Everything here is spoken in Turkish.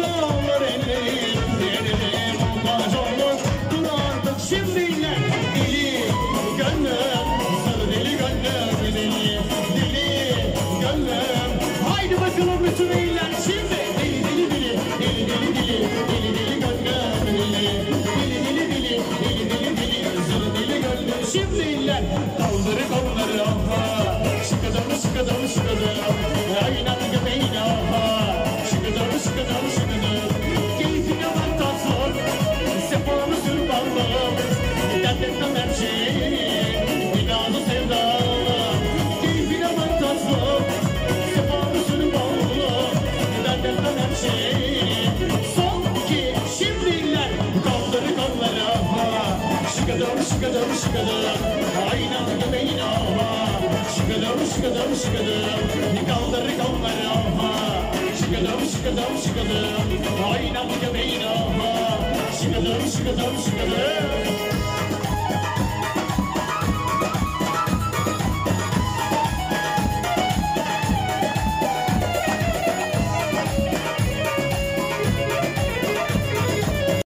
Dağlar ellerim, ellerim muhtaç olmuş. Dur artık şimdi iner deli gönlüm, sarı deli gönlüm, deli gönlüm. Haydi bakalım bütün eller şimdi. Deli deli deli, deli deli deli, deli deli gönlüm, deli sarı deli gönlüm. Şimdi iller kolları kolları aha, şıkıdım şıkıdım şıkıdım, aynen göbeğine aha, şıkıdım şıkıdım şıkıdım. Keyfine bak tatlım, sefanı sür ballım, dert etmem her şeyi, binazı sevdam. Keyfine bak tatlım, sefanı sür ballım, dert etmem her şeyi. Son iki, şimdi iller kolları kolları aha, şıkıdım şıkıdım şıkıdım, aynen göbeğine aha, şıkıdım şıkıdım şıkıdım, kaldır kolları aha, şıkıdım şıkıdım şıkıdım, aynen göbeğine aha, şıkıdım şıkıdım şıkıdım.